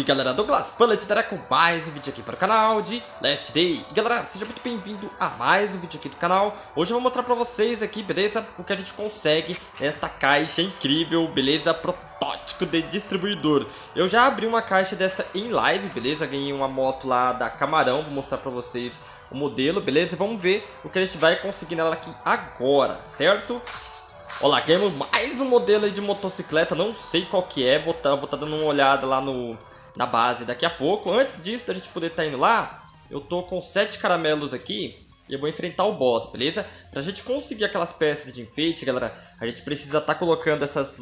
Salve galera, Douglas Bullet estará com mais um vídeo aqui para o canal de Last Day. E galera, seja muito bem-vindo a mais um vídeo aqui do canal. Hoje eu vou mostrar para vocês aqui, beleza, o que a gente consegue nesta caixa incrível, beleza, protótipo de distribuidor. Eu já abri uma caixa dessa em live, beleza, ganhei uma moto lá da Camarão, vou mostrar para vocês o modelo, beleza, e vamos ver o que a gente vai conseguir nela aqui agora, certo? Olha lá, ganhamos mais um modelo aí de motocicleta, não sei qual que é, vou tá dando uma olhada lá na base daqui a pouco. Antes disso, da gente poder estar indo lá, eu tô com 7 caramelos aqui e eu vou enfrentar o boss, beleza? Pra gente conseguir aquelas peças de enfeite, galera, a gente precisa estar colocando essas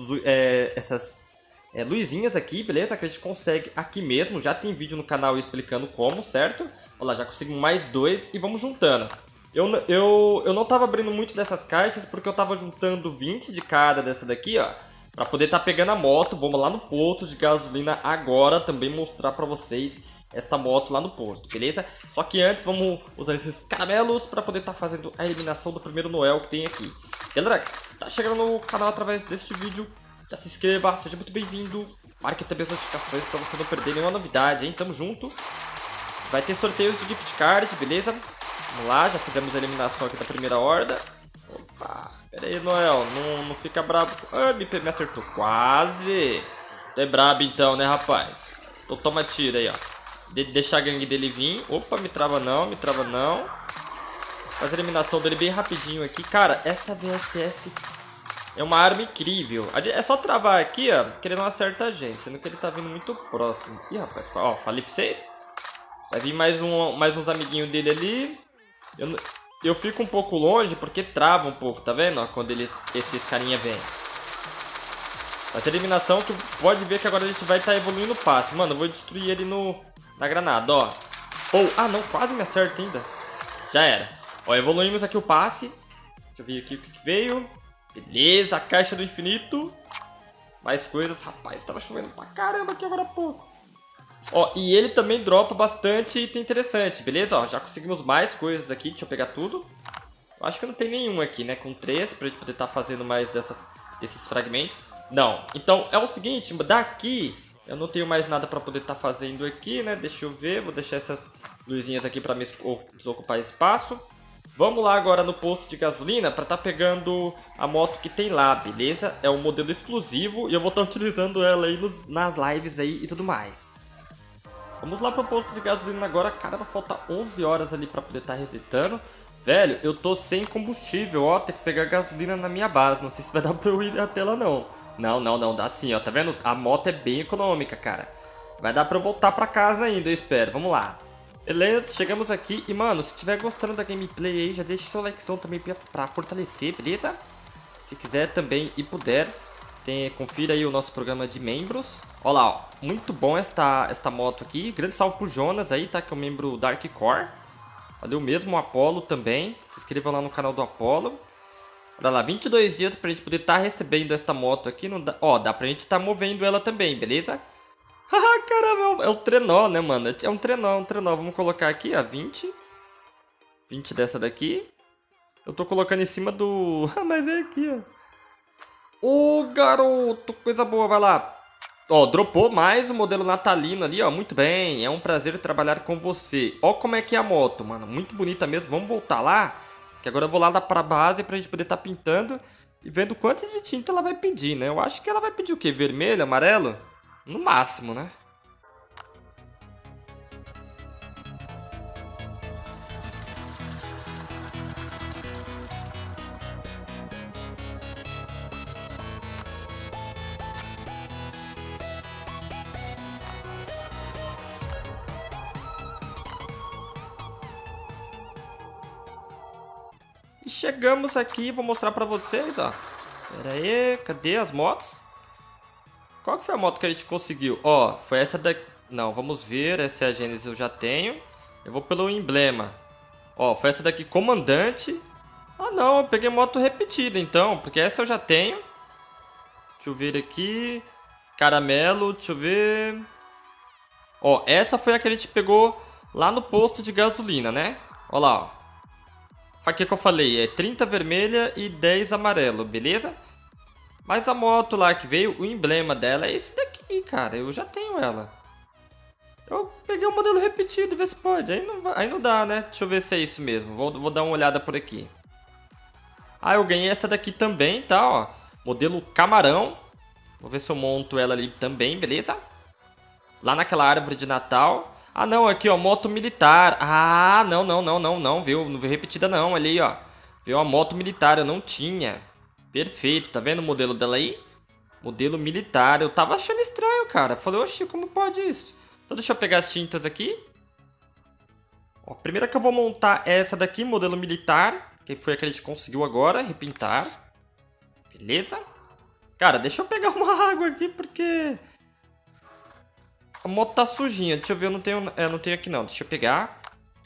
luzinhas aqui, beleza? Que a gente consegue aqui mesmo, já tem vídeo no canal explicando como, certo? Olha lá, já conseguimos mais 2 e vamos juntando. Eu não tava abrindo muito dessas caixas porque eu tava juntando 20 de cada dessa daqui, ó, pra poder tá pegando a moto. Vamos lá no posto de gasolina agora também mostrar pra vocês esta moto lá no posto, beleza? Só que antes vamos usar esses caramelos pra poder tá fazendo a eliminação do primeiro Noel que tem aqui. Galera, se tá chegando no canal através deste vídeo, já se inscreva, seja muito bem-vindo. Marque também as notificações pra você não perder nenhuma novidade, hein? Tamo junto. Vai ter sorteios de gift card, beleza? Vamos lá, já fizemos a eliminação aqui da primeira horda. Opa, pera aí, Noel, não fica brabo. Ah, me acertou, quase. Tu é brabo então, né, rapaz? Então toma tiro aí, ó. Deixa a gangue dele vir. Opa, me trava não, me trava não. Faz a eliminação dele bem rapidinho aqui. Cara, essa VSS é uma arma incrível. É só travar aqui, ó, que ele não acerta a gente, sendo que ele tá vindo muito próximo. Ih, rapaz, ó, falei pra vocês. Vai vir mais uns amiguinhos dele ali. Eu fico um pouco longe porque trava um pouco, tá vendo? Ó, quando esses carinha vêm. Mas a eliminação que pode ver que agora a gente vai estar evoluindo o passe. Mano, eu vou destruir ele na granada, ó. Ah, não, quase me acerta ainda. Já era. Ó, evoluímos aqui o passe. Deixa eu ver aqui o que veio. Beleza, a caixa do infinito. Mais coisas. Rapaz, tava chovendo pra caramba aqui agora há pouco. Ó, e ele também dropa bastante item interessante, beleza? Ó, já conseguimos mais coisas aqui, deixa eu pegar tudo. Eu acho que não tem nenhum aqui, né? Com 3, pra gente poder estar fazendo mais desses fragmentos. Não, então é o seguinte, daqui eu não tenho mais nada pra poder estar fazendo aqui, né? Deixa eu ver, vou deixar essas luzinhas aqui pra me desocupar espaço. Vamos lá agora no posto de gasolina pra estar pegando a moto que tem lá, beleza? É um modelo exclusivo e eu vou estar utilizando ela aí nas lives aí e tudo mais. Vamos lá pro posto de gasolina agora. Caramba, falta 11 horas ali pra poder estar resetando. Velho, eu tô sem combustível, ó. Tem que pegar gasolina na minha base. Não sei se vai dar pra eu ir até lá, não. Não, dá sim, ó. Tá vendo? A moto é bem econômica, cara. Vai dar pra eu voltar pra casa ainda, eu espero. Vamos lá. Beleza, chegamos aqui. E, mano, se estiver gostando da gameplay aí, já deixa seu likezão também pra fortalecer, beleza? Se quiser também e puder, confira aí o nosso programa de membros. Olha lá, ó, muito bom esta moto aqui. Grande salve pro Jonas aí, tá? Que é o membro Dark Core. Valeu mesmo, o Apollo também. Se inscreva lá no canal do Apollo. Olha lá, 22 dias pra gente poder estar recebendo esta moto aqui. Não dá, ó, dá pra gente estar movendo ela também, beleza? Haha, caramba, é um trenó, né, mano? É um trenó. Vamos colocar aqui, ó, 20 dessa daqui. Eu tô colocando em cima do... mas é aqui, ó. Ô, garoto, coisa boa, vai lá. Ó, dropou mais o modelo natalino ali, ó, muito bem. É um prazer trabalhar com você. Ó como é que é a moto, mano, muito bonita mesmo. Vamos voltar lá, que agora eu vou lá pra base pra gente poder tá pintando e vendo quanto de tinta ela vai pedir, né? Eu acho que ela vai pedir o quê? Vermelho, amarelo? No máximo, né? E chegamos aqui, vou mostrar pra vocês, ó. Pera aí, cadê as motos? Qual que foi a moto que a gente conseguiu? Ó, foi essa daqui. Não, vamos ver, essa é a Gênesis, eu já tenho. Eu vou pelo emblema. Ó, foi essa daqui, Comandante. Ah não, eu peguei moto repetida então, porque essa eu já tenho. Deixa eu ver aqui. Caramelo, deixa eu ver. Ó, essa foi a que a gente pegou lá no posto de gasolina, né? Ó lá, ó. O que eu falei? É 30 vermelha e 10 amarelo, beleza? Mas a moto lá que veio, o emblema dela é esse daqui, cara. Eu já tenho ela. Eu peguei o modelo repetido, vê se pode. Aí não dá, né? Deixa eu ver se é isso mesmo. Vou dar uma olhada por aqui. Ah, eu ganhei essa daqui também, tá, ó. Modelo camarão. Vou ver se eu monto ela ali também, beleza? Lá naquela árvore de Natal. Ah, não, aqui, ó, moto militar. Ah, não, viu? Não veio repetida não, olha aí, ó. Veio a moto militar, eu não tinha. Perfeito, tá vendo o modelo dela aí? Modelo militar. Eu tava achando estranho, cara. Falei, oxi, como pode isso? Então deixa eu pegar as tintas aqui. Ó, a primeira que eu vou montar é essa daqui, modelo militar. Que foi a que a gente conseguiu agora, repintar. Beleza? Cara, deixa eu pegar uma água aqui, porque... a moto tá sujinha. Deixa eu ver, eu não tenho aqui não. Deixa eu pegar.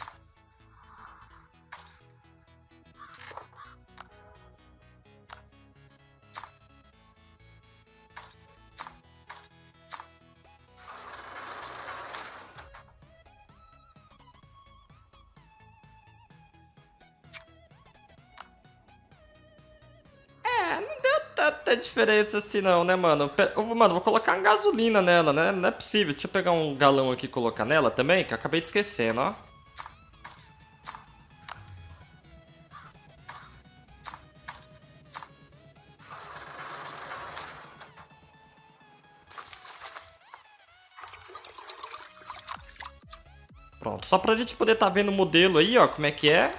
Não deu tanta diferença assim não, né, mano? Mano, vou colocar gasolina nela, né? Não é possível. Deixa eu pegar um galão aqui e colocar nela também, que eu acabei de esquecendo, ó. Pronto, só pra gente poder tá vendo o modelo aí, ó, como é que é.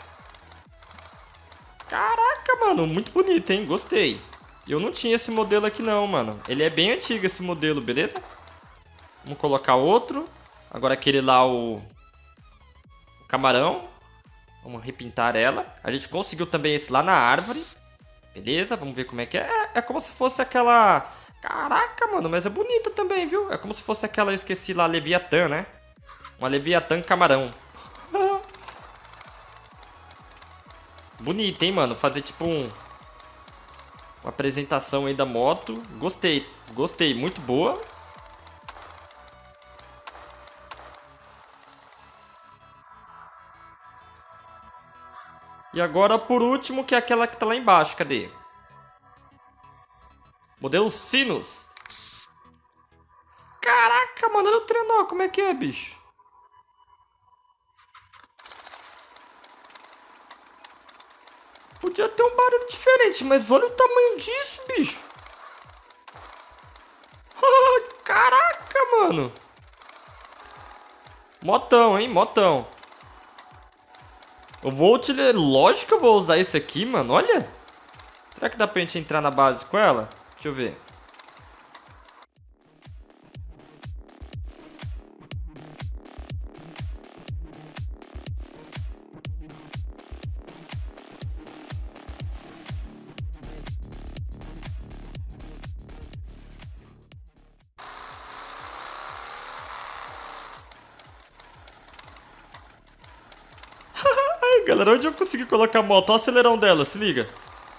Caraca, mano, muito bonito, hein? Gostei. Eu não tinha esse modelo aqui não, mano. Ele é bem antigo esse modelo, beleza? Vamos colocar outro. Agora aquele lá, o camarão. Vamos repintar ela. A gente conseguiu também esse lá na árvore. Beleza, vamos ver como é que é. É como se fosse aquela... Caraca, mano, mas é bonita também, viu? É como se fosse aquela, eu esqueci lá, Leviatã, né? Uma Leviatã camarão. Bonito, hein, mano? Fazer tipo uma apresentação aí da moto. Gostei, gostei, muito boa. E agora, por último, que é aquela que tá lá embaixo. Cadê? Modelo Sinus. Caraca, mano, olha o trenó. Como é que é, bicho? Podia ter um barulho diferente, mas olha o tamanho disso, bicho. Caraca, mano. Motão, hein? Motão. Eu vou utilizar... Lógico que eu vou usar esse aqui, mano. Olha. Será que dá pra gente entrar na base com ela? Deixa eu ver. Galera, onde eu consegui colocar a moto? Olha o acelerão dela, se liga.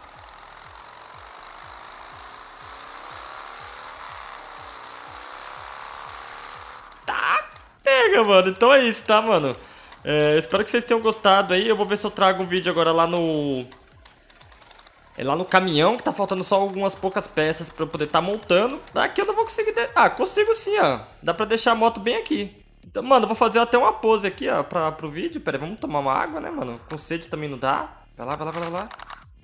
Tá, pega, mano. Então é isso, tá, mano? Espero que vocês tenham gostado aí. Eu vou ver se eu trago um vídeo agora lá no... lá no caminhão, que tá faltando só algumas poucas peças pra eu poder tá montando. Daqui eu não vou conseguir... Ah, consigo sim, ó. Dá pra deixar a moto bem aqui. Então, mano, eu vou fazer até uma pose aqui, ó, pro vídeo. Pera aí, vamos tomar uma água, né, mano? Com sede também não dá. Vai lá, vai lá, vai lá.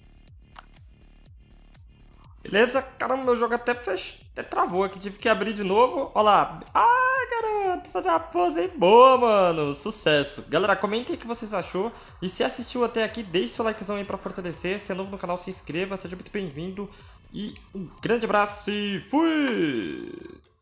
Beleza? Caramba, meu jogo até travou aqui. Tive que abrir de novo. Ó lá. Ai, garoto. Fazer uma pose aí boa, mano. Sucesso. Galera, comentem o que vocês achou. E se assistiu até aqui, deixe seu likezão aí pra fortalecer. Se é novo no canal, se inscreva. Seja muito bem-vindo. E um grande abraço e fui!